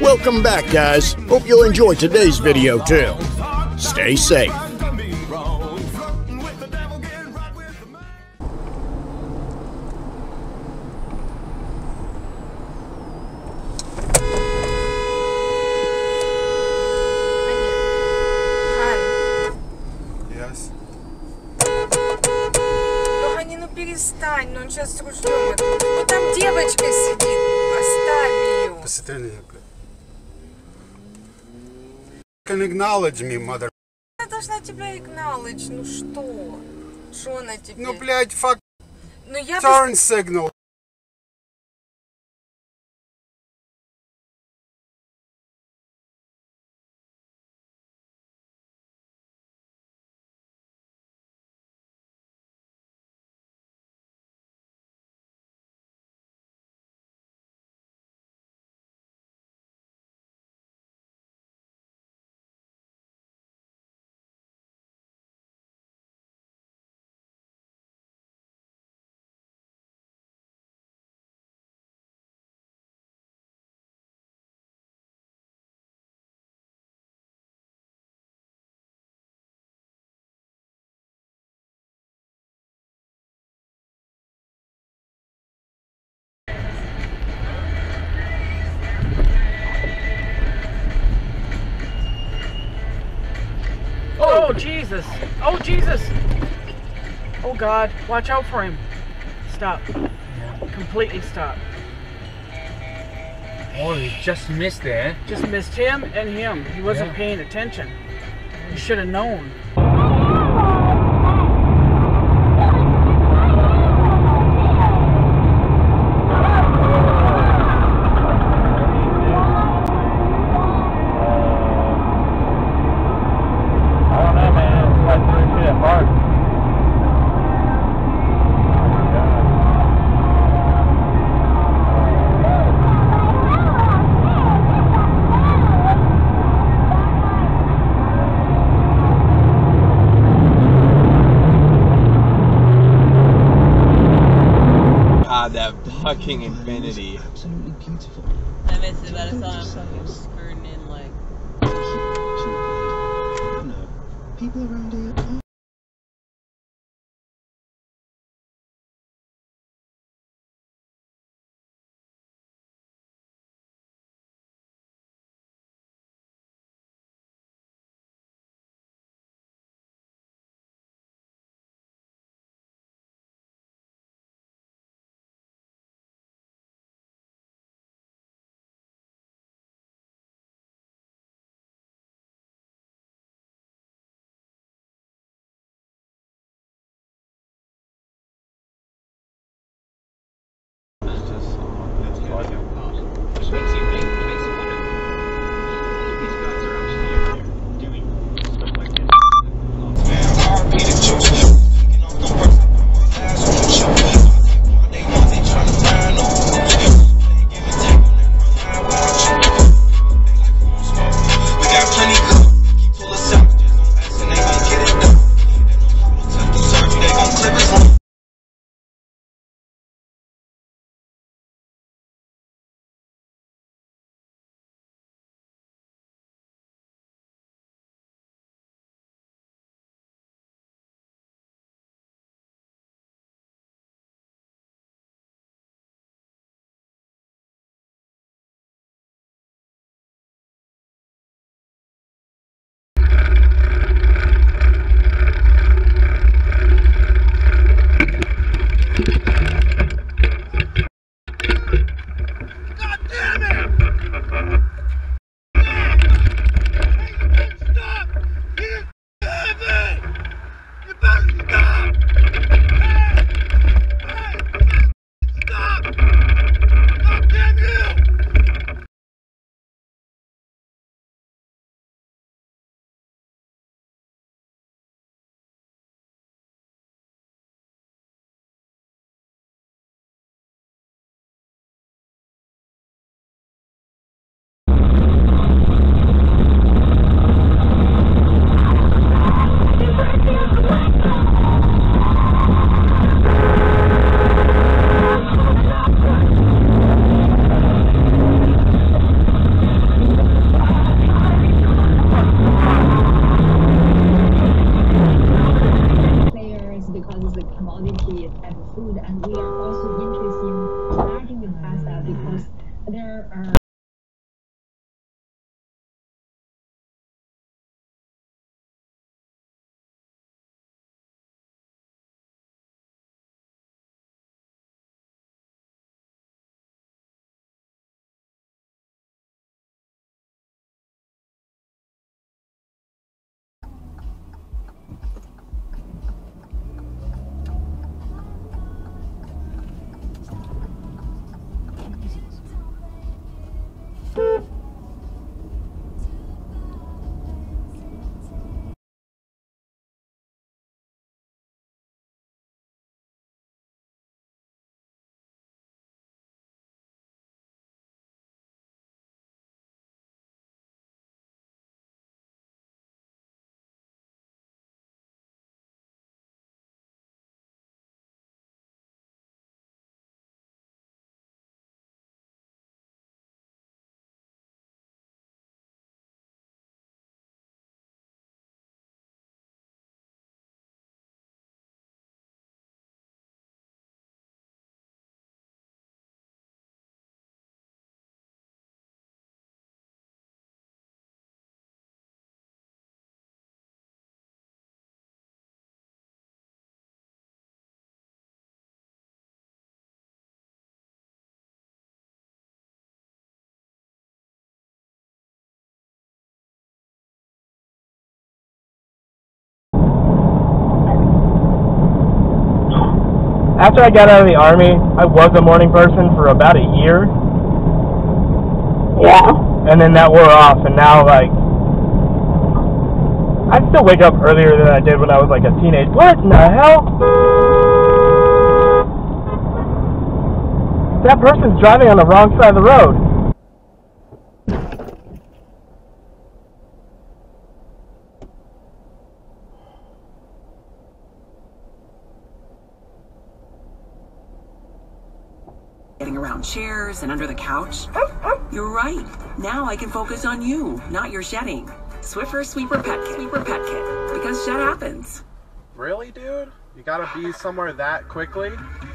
Welcome back, guys. Hope you'll enjoy today's video too. Stay safe. Перестань, но он сейчас с ружьем. Ну там девочка сидит, оставь ее. Посмотри на нее. Can acknowledge me, mother. Она должна тебя acknowledge, ну что? Что она тебе? Ну, блядь, fuck. Ну я Turn signal. Oh, Jesus. Oh, Jesus. Oh, God. Watch out for him. Stop. Completely stop. Oh, you just missed there. Just missed him and him. He wasn't paying attention. You should have known. That fucking infinity. Absolutely beautiful. I miss it, but I saw him fucking spurting in like. No, people around here. After I got out of the Army, I was a morning person for about a year. Yeah. And then that wore off, and now, like, I still wake up earlier than I did when I was, like, a teenager. What in the hell? That person's driving on the wrong side of the road. Around chairs and under the couch. You're right. Now I can focus on you, not your shedding. Swiffer Sweeper Pet Kit. Sweeper Pet Kit. Because shed happens. Really, dude? You gotta be somewhere that quickly?